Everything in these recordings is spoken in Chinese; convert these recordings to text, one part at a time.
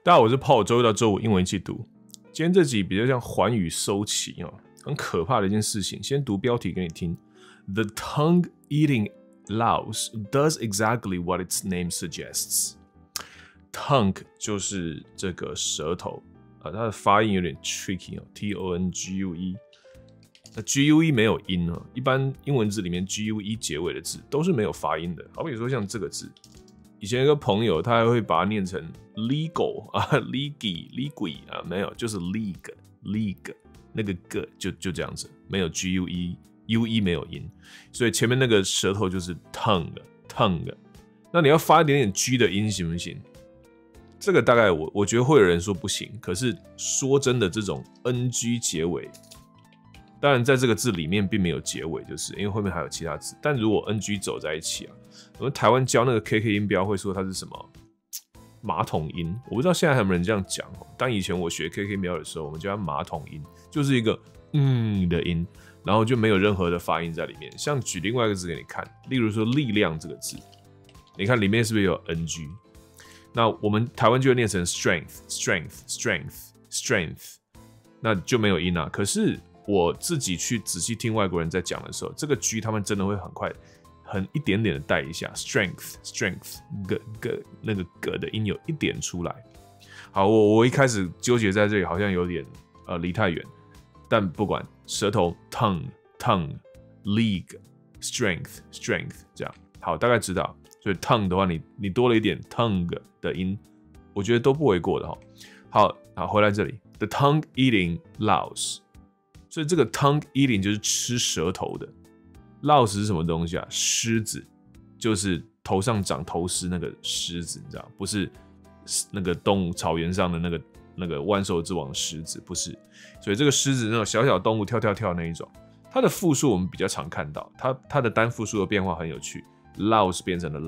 大家好，我是Paul，周一到周五英文一起读。今天这集比较像寰宇收起很可怕的一件事情。先读标题给你听 ：The tongue-eating louse does exactly what its name suggests. Tongue 就是这个舌头它的发音有点 tricky T-O-N-G-U-E。那 G-U-E 没有音一般英文字里面 G-U-E 结尾的字都是没有发音的。好比说像这个字。以前有个朋友，他还会把它念成 legal legal 没有，就是 league 那个 g 就这样子，没有 gue 没有音，所以前面那个舌头就是 tongue。那你要发一点点 g 的音行不行？这个大概我觉得会有人说不行，可是说真的，这种 ng 结尾，当然在这个字里面并没有结尾，就是因为后面还有其他字，但如果 ng 走在一起我们台湾教那个 KK 音标会说它是什么马桶音，我不知道现在还有没有人这样讲但以前我学 KK 音标的时候，我们叫它马桶音，就是一个的音，然后就没有任何的发音在里面。像举另外一个字给你看，例如说力量这个字，你看里面是不是有 ng？ 那我们台湾就会念成 strength， 那就没有音啊。可是我自己去仔细听外国人在讲的时候，这个 G 他们真的会很快。很一点点的带一下 strength 那个 g 的音有一点出来。好，我一开始纠结在这里好像有点离太远，但不管，舌头 tongue league strength 这样，好，大概知道。所以 tongue 的话你多了一点 tongue 的音，我觉得都不为过的好，回来这里 the tongue eating louse， 所以这个 tongue eating 就是吃舌头的。louse 是什么东西啊？虱子，就是头上长头虱那个虱子，你知道，不是那个动物草原上的那个万兽之王的狮子，不是。所以这个狮子那种小小动物跳那一种，它的复数我们比较常看到，它的单复数的变化很有趣 ，louse 变成了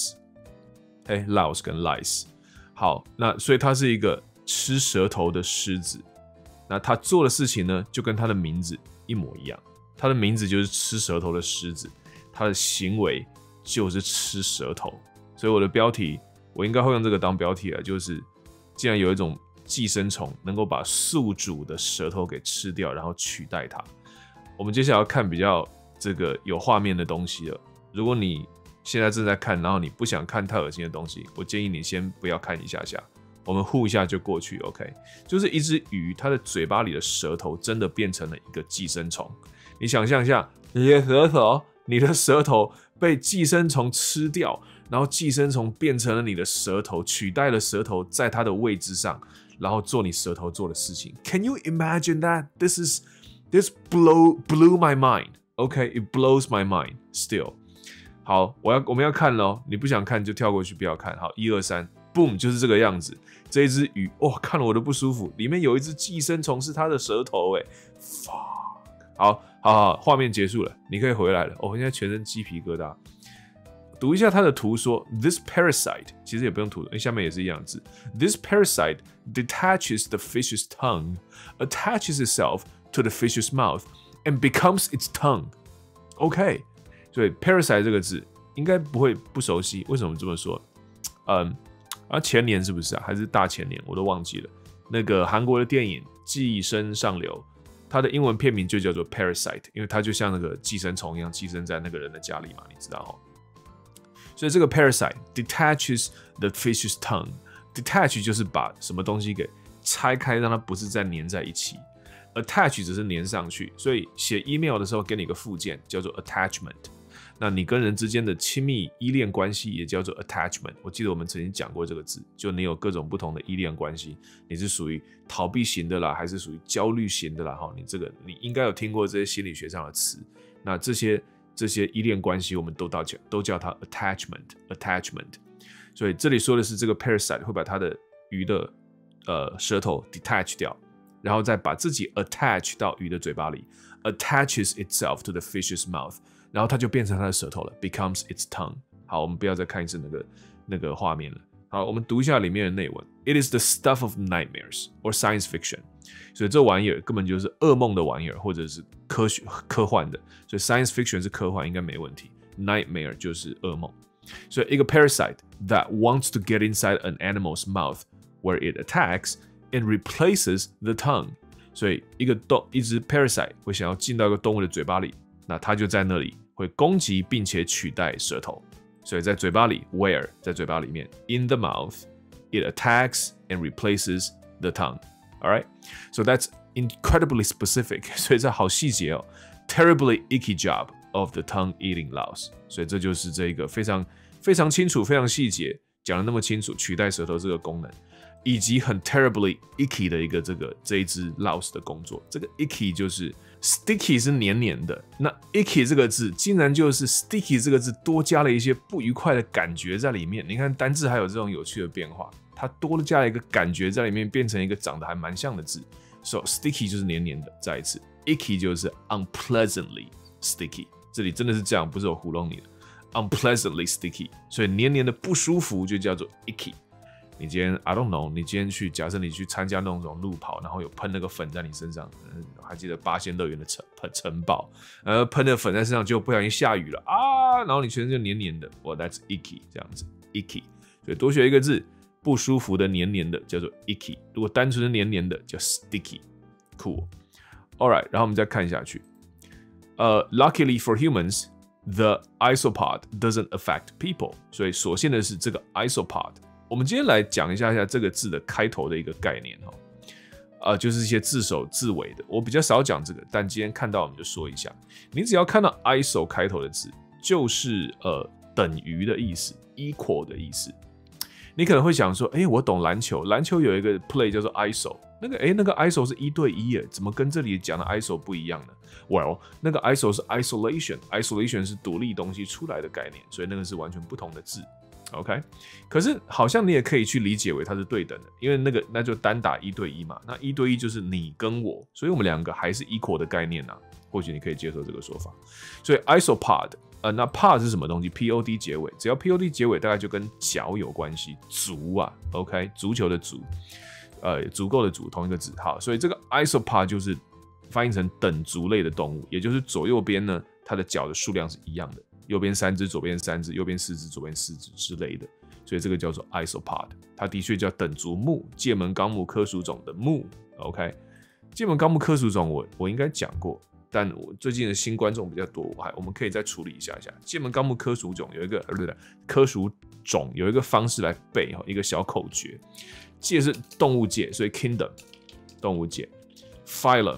lice，louse 跟 lice， 好，那所以它是一个吃舌头的狮子，那它做的事情呢，就跟它的名字一模一样。他的名字就是吃舌头的狮子，他的行为就是吃舌头，所以我的标题我应该会用这个当标题就是既然有一种寄生虫能够把宿主的舌头给吃掉，然后取代它。我们接下来要看比较这个有画面的东西了。如果你现在正在看，然后你不想看太恶心的东西，我建议你先不要看一下，我们呼一下就过去 ，OK？ 就是一只鱼，它的嘴巴里的舌头真的变成了一个寄生虫。你想象一下，你的舌头被寄生虫吃掉，然后寄生虫变成了你的舌头，取代了舌头在它的位置上，然后做你舌头做的事情。Can you imagine that? This blew my mind. Okay, it blows my mind. Still, 好，我们要看咯，你不想看就跳过去，不要看。好，1、2、3 ，boom， 就是这个样子。这一只鱼，看了我都不舒服，里面有一只寄生虫是它的舌头，fuck。好，画面结束了，你可以回来了。我现在全身鸡皮疙瘩。读一下它的图说 ，This parasite 其实也不用图，下面也是一样的字。This parasite detaches the fish's tongue, attaches itself to the fish's mouth, and becomes its tongue. OK， 所以 parasite 这个字应该不熟悉，为什么这么说？前年是不是还是大前年？我都忘记了。那个韩国的电影《寄生上流》。它的英文片名就叫做 Parasite， 因为它就像那个寄生虫一样寄生在那个人的家里嘛，你知道所以这个 Parasite detaches the fish's tongue，detach 就是把什么东西给拆开，让它不是再粘在一起。attach 只是粘上去，所以写 email 的时候给你一个附件叫做 attachment。那你跟人之间的亲密依恋关系也叫做 attachment。我记得我们曾经讲过这个字，就你有各种不同的依恋关系，你是属于逃避型的啦，还是属于焦虑型的啦？你应该有听过这些心理学上的词。那这些依恋关系，我们都叫它 attachment。所以这里说的是这个 parasite 会把它的鱼的舌头 detach 掉，然后再把自己 attach 到鱼的嘴巴里 ，attaches itself to the fish's mouth。然后它就变成它的舌头了 ，becomes its tongue。好，我们不要再看一次那个画面了。好，我们读一下里面的内文。It is the stuff of nightmares or science fiction。所以这玩意儿根本就是噩梦的玩意儿，或者是科幻的。所以 science fiction 是科幻，应该没问题。Nightmare 就是噩梦。所以一个 parasite that wants to get inside an animal's mouth where it attacks and replaces the tongue。所以一只 parasite 会想要进到一个动物的嘴巴里，那它就在那里会攻击并且取代舌头。所以在嘴巴里 ，where 在嘴巴里面 ，in the mouth it attacks and replaces the tongue。All right, so that's incredibly specific， 所以这好细节哦。Terribly icky job of the tongue-eating louse， 所以这就是这个非常非常清楚、非常细节讲的那么清楚，取代舌头这个功能，以及很 terribly icky 的这一只 louse 的工作。这个 icky 就是 sticky 是黏黏的，那 icky 这个字竟然就是 sticky 这个字多加了一些不愉快的感觉在里面。你看单字还有这种有趣的变化，它多加了一个感觉在里面，变成一个长得还蛮像的字。So sticky 就是黏黏的，再一次 icky 就是 unpleasantly sticky， 这里真的是这样，不是我糊弄你的 ，unpleasantly sticky， 所以黏黏的不舒服就叫做 icky。你今天 I don't know， 你今天假设你去参加那种路跑，然后有喷那个粉在你身上，还记得八仙乐园的城堡，喷的粉在身上，结果不小心下雨了啊，然后你全身就黏黏的，that's icky， 这样子 icky， 所以多学一个字。不舒服的黏黏的叫做 icky， 如果单纯的黏黏的叫 sticky。Cool. Alright， 然后我们再看下去。Luckily for humans, the isopod doesn't affect people。所以所幸的是这个 isopod。我们今天来讲一下这个字的开头的一个概念哈。就是一些字首字尾的，我比较少讲这个，但今天看到我们就说一下。你只要看到 iso 开头的字，就是等于的意思 ，equal 的意思。你可能会想说，我懂篮球，篮球有一个 play 叫做 ISO， 那个 ISO 是1对1耶，怎么跟这里讲的 ISO 不一样呢 ？Well， 那个 ISO 是 isolation 是独立东西出来的概念，所以那个是完全不同的字。OK， 可是好像你也可以去理解为它是对等的，因为那就单打1对1嘛，那1对1就是你跟我，所以我们两个还是 equal 的概念啊，或许你可以接受这个说法。所以 isopod。那 pod 是什么东西 ？pod 结尾，只要 pod 结尾，大概就跟脚有关系。足啊 ，OK， 足球的足，足够的足，同一个字。好，所以这个 isopod 就是翻译成等足类的动物，也就是左右边呢，它的脚的数量是一样的，右边3只，左边3只，右边4只，左边4只之类的。所以这个叫做 isopod， 它的确叫等足目，界门纲目科属种的目。OK， 界门纲目科属种我应该讲过。但我最近的新观众比较多，我们可以再处理一下。界门纲目科属种有一个科属种有一个方式来背一个小口诀。界是动物界，所以 kingdom 动物界 ，phylum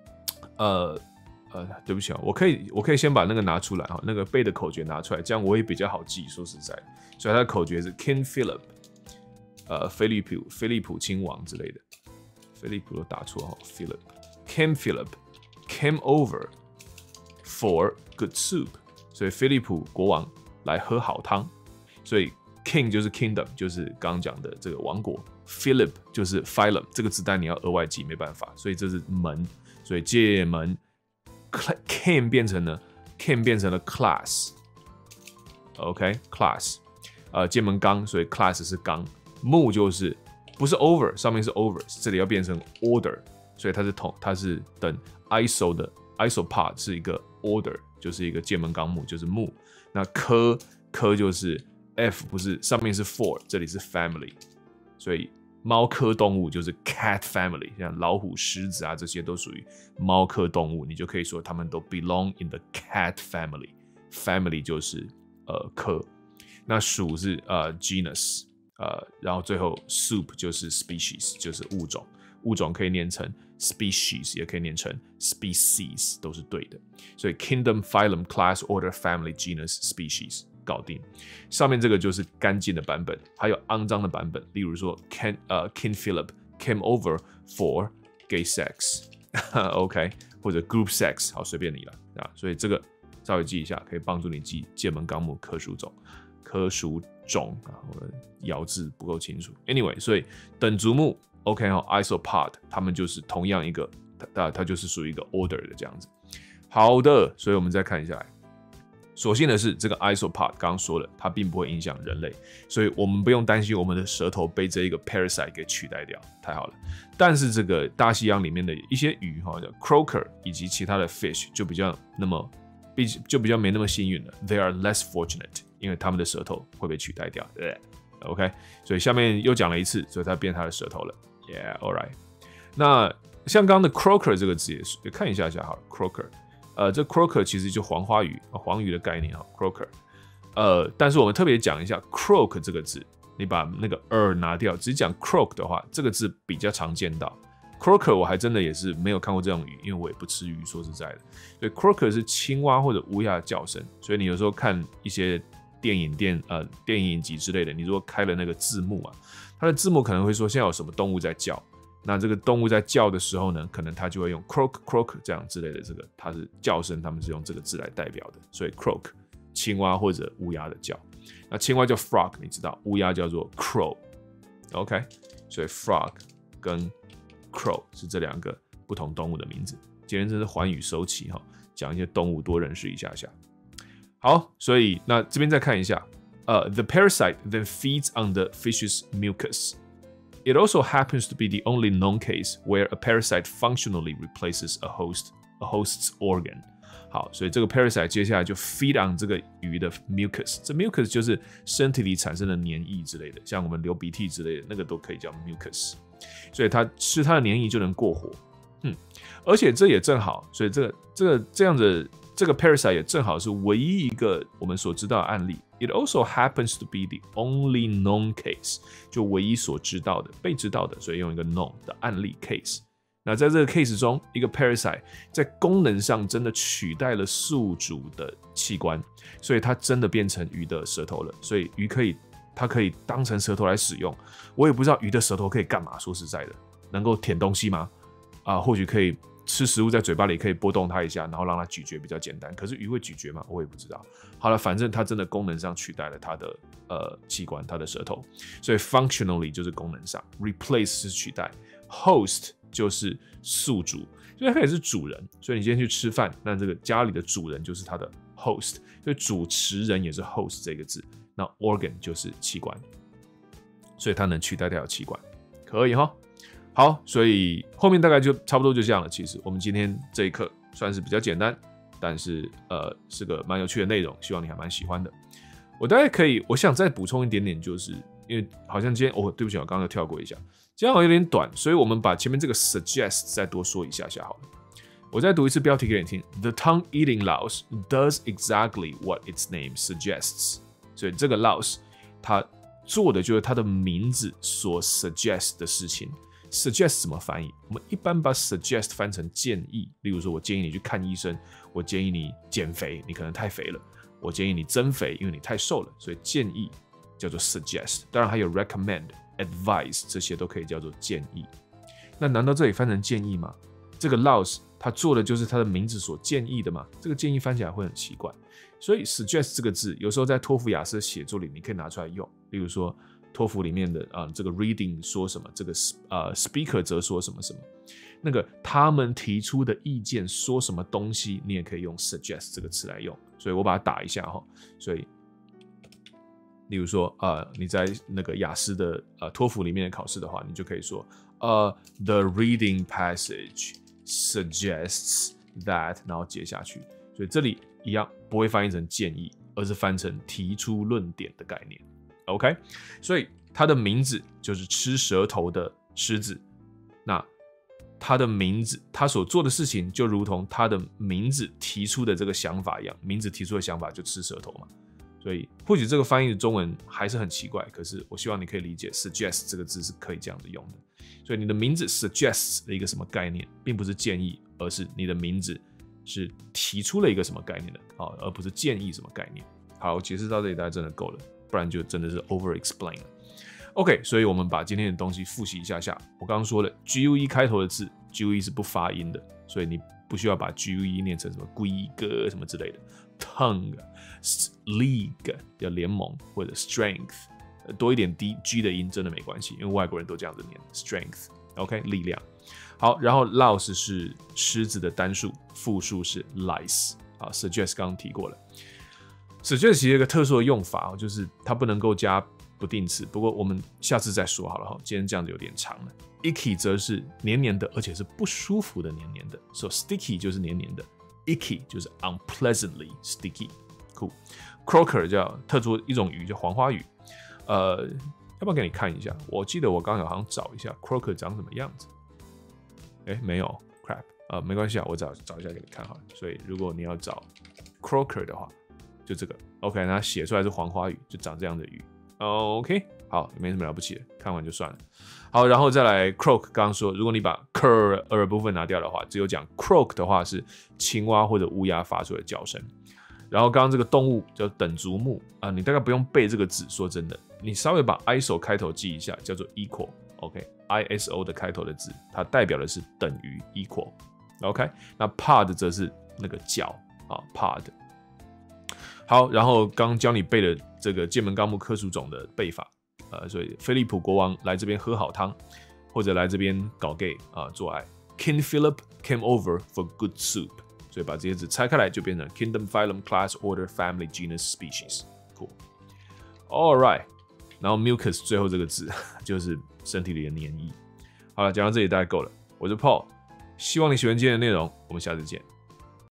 对不起啊，我可以先把那个拿出来那个背的口诀拿出来，这样我也比较好记。说实在的，所以它的口诀是 King Philip， 菲利普亲王之类的，菲利普都打错Philip King Philip。Came over for good soup， 所以菲利普国王来喝好汤，所以 king 就是 kingdom， 就是刚刚讲的这个王国 ，Philip 就是 phylum， 这个字单你要额外记，没办法，所以这是门，所以界门 came 变成了 class，OK class， 界门纲，所以 class 是纲，目就是不是 over， 上面是 over， 这里要变成 order， 所以它是等。ISO 的 isopod 是一个 order， 就是一个界门纲目，就是目。那科就是 F， 不是上面是 for， 这里是 family， 所以猫科动物就是 cat family， 像老虎、狮子啊，这些都属于猫科动物，你就可以说它们都 belong in the cat family。family 就是科，那属是genus，然后最后 soup 就是 species， 就是物种。物种可以念成 species， 也可以念成 species， 都是对的。所以 kingdom, phylum, class, order, family, genus, species 搞定。上面这个就是干净的版本，还有肮脏的版本，例如说 King Philip came over for gay sex，OK， 或者 group sex， 好，随便你了啊。所以这个稍微记一下，可以帮助你记界门纲目科属种。我的咬字不够清楚。Anyway， 所以等足目。OK isopod 它们就是同样一个，它就是属于一个 order 的这样子。好的，所以我们再看一下来。所幸的是，这个 isopod 刚刚说了，它并不会影响人类，所以我们不用担心我们的舌头被这一个 parasite 给取代掉，太好了。但是这个大西洋里面的一些鱼叫 croaker 以及其他的 fish 就比较没那么幸运了。They are less fortunate， 因为他们的舌头会被取代掉，对不对？ OK， 所以下面又讲了一次，所以它变它的舌头了。Yeah, all right。那像刚刚的 croaker 这个字也是，看一下好了 ，croaker。这 croaker 其实就黄花鱼，黄鱼的概念哈 ，croaker。但是我们特别讲一下 croak 这个字，你把那个拿掉，只讲 croak 的话，这个字比较常见到。croaker 我还真的也是没有看过这种鱼，因为我也不吃鱼，说实在的。所以 croaker 是青蛙或者乌鸦的叫声，所以你有时候看一些电影影集之类的，你如果开了那个字幕啊，它的字幕可能会说现在有什么动物在叫，那这个动物在叫的时候呢，可能它就会用 croak croak 这样之类的，这个它是叫声，他们是用这个字来代表的，所以 croak 青蛙或者乌鸦的叫。那青蛙叫 frog， 你知道，乌鸦叫做 crow。OK， 所以 frog 跟 crow 是这两个不同动物的名字。今天真是寰宇收起哈，讲一些动物多认识一下下。好，所以那这边再看一下，the parasite then feeds on the fish's mucus. It also happens to be the only known case where a parasite functionally replaces a host's organ. 好，所以这个 parasite 接下来就 feed on 这个鱼的 mucus， 这 mucus 就是身体里产生的黏液之类的，像我们流鼻涕之类的那个都可以叫 mucus， 所以它吃它的黏液就能过活。而且这也正好，所以这样的这个 parasite 也正好是唯一一个我们所知道的案例。It also happens to be the only known case， 就唯一所知道的、被知道的，所以用一个 known 的案例 case。那在这个 case 中，一个 parasite 在功能上真的取代了宿主的器官，所以它真的变成鱼的舌头了。所以鱼它可以当成舌头来使用。我也不知道鱼的舌头可以干嘛，说实在的，能够舔东西吗？或许可以吃食物在嘴巴里可以拨动它一下，然后让它咀嚼比较简单。可是鱼会咀嚼吗？我也不知道。好了，反正它真的功能上取代了它的器官，它的舌头。所以 functionally 就是功能上 ，replace 是取代 ，host 就是宿主，所以它也是主人。所以你今天去吃饭，那这个家里的主人就是它的 host， 所以主持人也是 host 这个字。那 organ 就是器官，所以它能取代掉器官，可以哈。好，所以后面大概就差不多就这样了。其实我们今天这一课算是比较简单，但是是个蛮有趣的内容，希望你还蛮喜欢的。我大概可以，我想再补充一点点，就是因为好像今天对不起，我刚刚又跳过一下，今天好像有点短，所以我们把前面这个 suggest 再多说一下下好了。我再读一次标题给你听 ：The tongue-eating louse does exactly what its name suggests。所以这个 louse 它做的就是它的名字所 suggest 的事情。suggest 怎么翻译？我们一般把 suggest 翻成建议，例如说我建议你去看医生，我建议你减肥，你可能太肥了，我建议你增肥，因为你太瘦了，所以建议叫做 suggest。当然还有 recommend、advise 这些都可以叫做建议。那难道这里翻成建议吗？这个 louse 它做的就是它的名字所建议的吗？这个建议翻起来会很奇怪。所以 suggest 这个字有时候在托福雅思写作里你可以拿出来用，例如说托福里面的这个 reading 说什么，这个speaker 则说什么什么，那个他们提出的意见说什么东西，你也可以用 suggest 这个词来用。所以我把它打一下哈。所以例如说你在那个雅思的托福里面的考试的话，你就可以说the reading passage suggests that， 然后接下去。所以这里一样不会翻译成建议，而是翻成提出论点的概念。OK， 所以它的名字就是吃舌头的狮子。那它的名字，它所做的事情就如同它的名字提出的这个想法一样，名字提出的想法就吃舌头嘛。所以或许这个翻译的中文还是很奇怪，可是我希望你可以理解 suggest 这个字是可以这样子用的。所以你的名字 suggests 的一个什么概念，并不是建议，而是你的名字是提出了一个什么概念的，而不是建议什么概念。好，我解释到这里大家真的够了，不然就真的是 over explain 了。OK， 所以我们把今天的东西复习一下下。我刚刚说了 GUE 开头的字 GUE 是不发音的，所以你不需要把 GUE 念成什么规格什么之类的。Tongue、league 叫联盟，或者 strength 多一点 G 的音真的没关系，因为外国人都这样子念 strength。OK， 力量。好，然后 louse 是狮子的单数，复数是 lice。好 ，suggest 刚刚提过了。suggest 其实有一个特殊的用法，就是它不能够加不定词，不过我们下次再说好了哈。今天这样子有点长了。icky 则是黏黏的，而且是不舒服的黏黏的，所以 sticky 就是黏黏的 ，icky 就是 unpleasantly sticky。Cool。croaker 叫特殊一种鱼，叫黄花鱼。 要不要给你看一下？我记得我刚好像找一下 croaker 长什么样子。没有 crap 没关系啊，我找一下给你看好了。所以如果你要找 croaker 的话，就这个 OK， 那写出来是黄花鱼，就长这样的鱼。OK， 好，没什么了不起的，看完就算了。好，然后再来 croak， 刚刚说，如果你把 cur 部分拿掉的话，只有讲 croak 的话是青蛙或者乌鸦发出的叫声。然后刚刚这个动物叫等足目你大概不用背这个字，说真的，你稍微把 ISO 开头记一下，叫做 equal。OK，ISO 的开头的字，它代表的是等于 equal。OK， 那 pod 则是那个叫pod。好，然后刚教你背的这个界门纲目科属种的背法，所以菲利普国王来这边喝好汤，或者来这边搞 gay 做爱。King Philip came over for good soup。所以把这些字拆开来，就变成 Kingdom, Phylum, Class, Order, Family, Genus, Species. Cool. All right. 然后 mucus 最后这个字就是身体里的黏液。好了，讲到这里大概够了。我是 Paul，希望你喜欢今天的内容，我们下次见。